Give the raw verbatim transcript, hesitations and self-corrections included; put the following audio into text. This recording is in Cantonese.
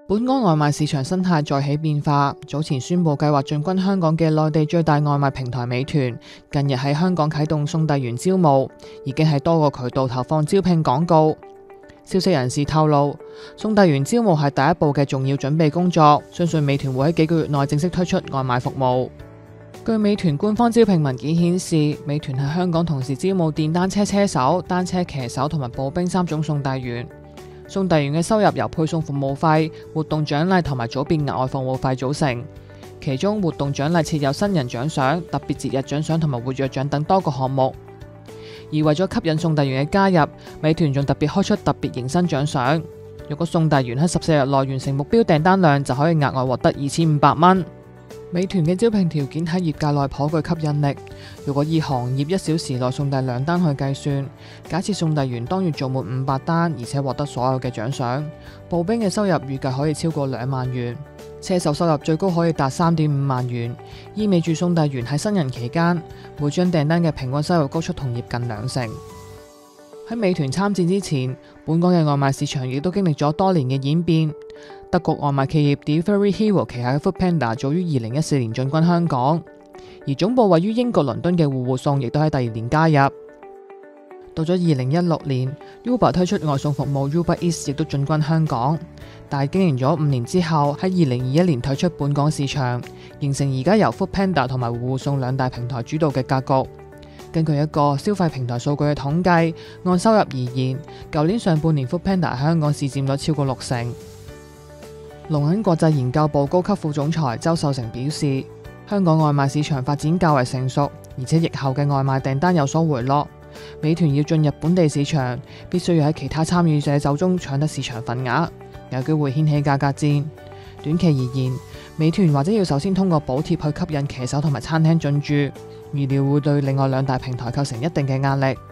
本港外賣市場生態再起變化，早前宣布計劃進軍香港嘅內地最大外賣平台美團，近日喺香港啟動送遞員招募，已經喺多個渠道投放招聘廣告。消息人士透露，送遞員招募係第一步嘅重要準備工作，相信美團會喺幾個月內正式推出外賣服務。據美團官方招聘文件顯示，美團喺香港同時招募電單車車手、單車騎手同埋步兵三種送遞員。送遞員嘅收入由配送服務費、活動獎勵同埋組別額外服務費組成，其中活動獎勵設有新人獎賞、特別節日獎賞同埋活躍獎等多個項目。而為咗吸引送遞員嘅加入，美團仲特別開出特別迎新獎賞，如果送遞員喺十四日內完成目標訂單量，就可以額外獲得二千五百蚊。美團嘅招聘條件喺業界內頗具吸引力。如果以行業一小時內送遞兩單去計算，假設送遞員當月做滿五百單，而且獲得所有嘅獎賞，步兵嘅收入預計可以超過兩萬元，車手收入最高可以達三點五萬元，意味住送遞員喺新人期間，每張訂單嘅平均收入高出同業近兩成。喺美團參戰之前，本港嘅外賣市場亦都經歷咗多年嘅演變。德國外賣企業 Delivery Hero 旗下嘅 Foodpanda 早於二零一四年進軍香港，而總部位於英國倫敦嘅戶戶送亦都喺第二年加入。到咗二零一六年 ，Uber 推出外送服務 Uber Eats 亦都進軍香港，但係經營咗五年之後，喺二零二一年退出本港市場，形成而家由 Foodpanda 同埋戶戶送兩大平台主導嘅格局。根據一個消費平台數據嘅統計，按收入而言，舊年上半年 Foodpanda 喺香港市佔率超過六成。龍銀國際研究部高級副總裁周秀成表示，香港外賣市場發展較為成熟，而且疫後嘅外賣訂單有所回落。美團要進入本地市場，必須要喺其他參與者手中搶得市場份額，有機會掀起價格戰。短期而言，美團或者要首先通過補貼去吸引騎手同埋餐廳進駐，預料會對另外兩大平台構成一定嘅壓力。